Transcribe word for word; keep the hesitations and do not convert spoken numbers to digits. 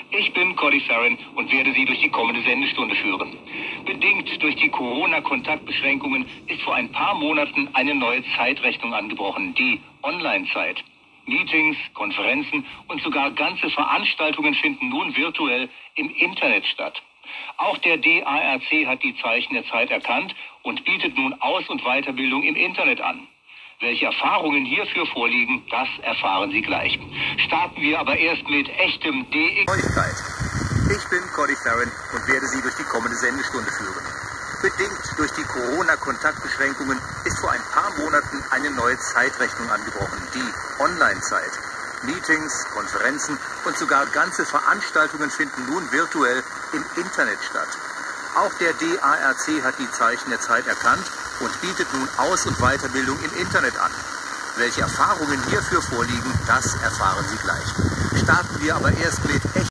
Ich bin Cody Farron und werde Sie durch die kommende Sendestunde führen. Bedingt durch die Corona-Kontaktbeschränkungen ist vor ein paar Monaten eine neue Zeitrechnung angebrochen, die Online-Zeit. Meetings, Konferenzen und sogar ganze Veranstaltungen finden nun virtuell im Internet statt. Auch der D A R C hat die Zeichen der Zeit erkannt und bietet nun Aus- und Weiterbildung im Internet an. Welche Erfahrungen hierfür vorliegen, das erfahren Sie gleich. Starten wir aber erst mit echtem D X. Ich bin Cody Farron und werde Sie durch die kommende Sendestunde führen. Bedingt durch die Corona-Kontaktbeschränkungen ist vor ein paar Monaten eine neue Zeitrechnung angebrochen, die Online-Zeit. Meetings, Konferenzen und sogar ganze Veranstaltungen finden nun virtuell im Internet statt. Auch der D A R C hat die Zeichen der Zeit erkannt und bietet nun Aus- und Weiterbildung im Internet an. Welche Erfahrungen hierfür vorliegen, das erfahren Sie gleich. Starten wir aber erst mit echt